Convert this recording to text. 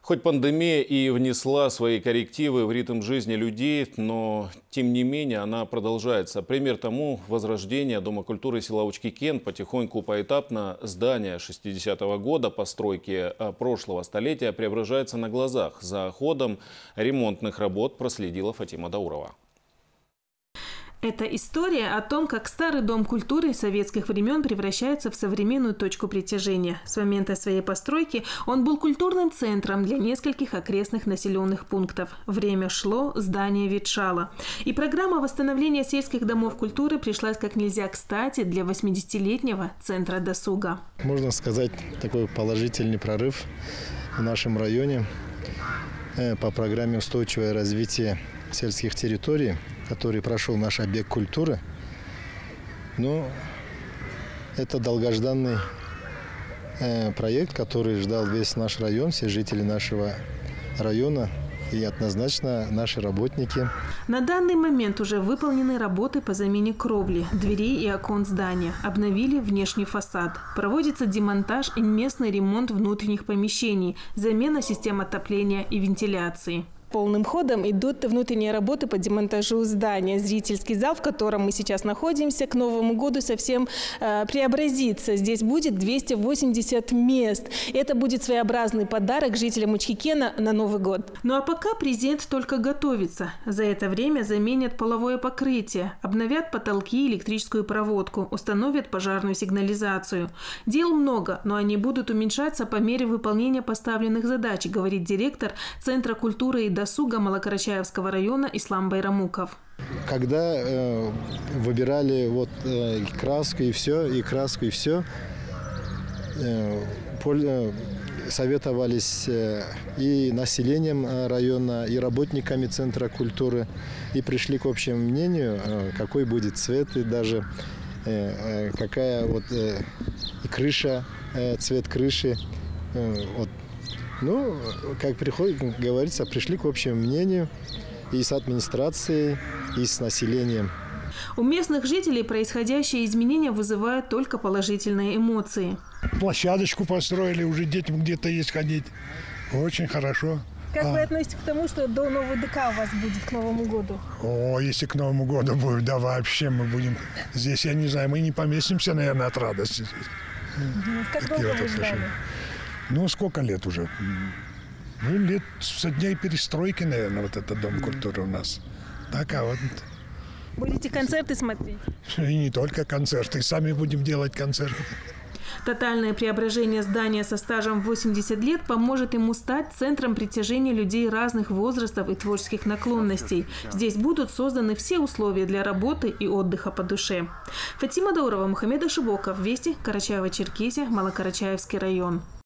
Хоть пандемия и внесла свои коррективы в ритм жизни людей, но тем не менее она продолжается. Пример тому – возрождение Дома культуры села Учкикен. Потихоньку, поэтапно здание 60-го года постройки прошлого столетия преображается на глазах. За ходом ремонтных работ проследила Фатима Даурова. Это история о том, как старый дом культуры советских времен превращается в современную точку притяжения. С момента своей постройки он был культурным центром для нескольких окрестных населенных пунктов. Время шло, здание ветшало. И программа восстановления сельских домов культуры пришлась как нельзя кстати для 80-летнего центра досуга. Можно сказать, такой положительный прорыв в нашем районе по программе «Устойчивое развитие сельских территорий», который прошел наш объект культуры. Но это долгожданный проект, который ждал весь наш район, все жители нашего района и однозначно наши работники. На данный момент уже выполнены работы по замене кровли, дверей и окон здания. Обновили внешний фасад. Проводится демонтаж и местный ремонт внутренних помещений, замена систем отопления и вентиляции. Полным ходом идут внутренние работы по демонтажу здания. Зрительский зал, в котором мы сейчас находимся, к Новому году совсем преобразится. Здесь будет 280 мест. Это будет своеобразный подарок жителям Учкикена на Новый год. Ну а пока презент только готовится. За это время заменят половое покрытие, обновят потолки и электрическую проводку, установят пожарную сигнализацию. Дел много, но они будут уменьшаться по мере выполнения поставленных задач, говорит директор Центра культуры и досуга Малокарачаевского района Ислам Байрамуков. Когда выбирали краску и все, советовались и населением района, и работниками Центра культуры, и пришли к общему мнению, какой будет цвет, и даже какая крыша, цвет крыши. Ну, как говорится, пришли к общему мнению и с администрацией, и с населением. У местных жителей происходящие изменения вызывают только положительные эмоции. Площадочку построили, уже детям где-то есть ходить. Очень хорошо. Как вы относитесь к тому, что до нового ДК у вас будет к Новому году? О, если к Новому году будет, да вообще мы будем здесь, я не знаю, мы не поместимся, наверное, от радости. Как долго вы ждали? Ну, сколько лет уже? Ну, лет со дней перестройки, наверное, вот этот Дом культуры у нас. Так, а вот. Будете концерты смотреть? И не только концерты, сами будем делать концерты. Тотальное преображение здания со стажем 80 лет поможет ему стать центром притяжения людей разных возрастов и творческих наклонностей. Здесь будут созданы все условия для работы и отдыха по душе. Фатима Даурова, Мухаммед Ашибоков, Вести, Карачаево-Черкесия, Малокарачаевский район.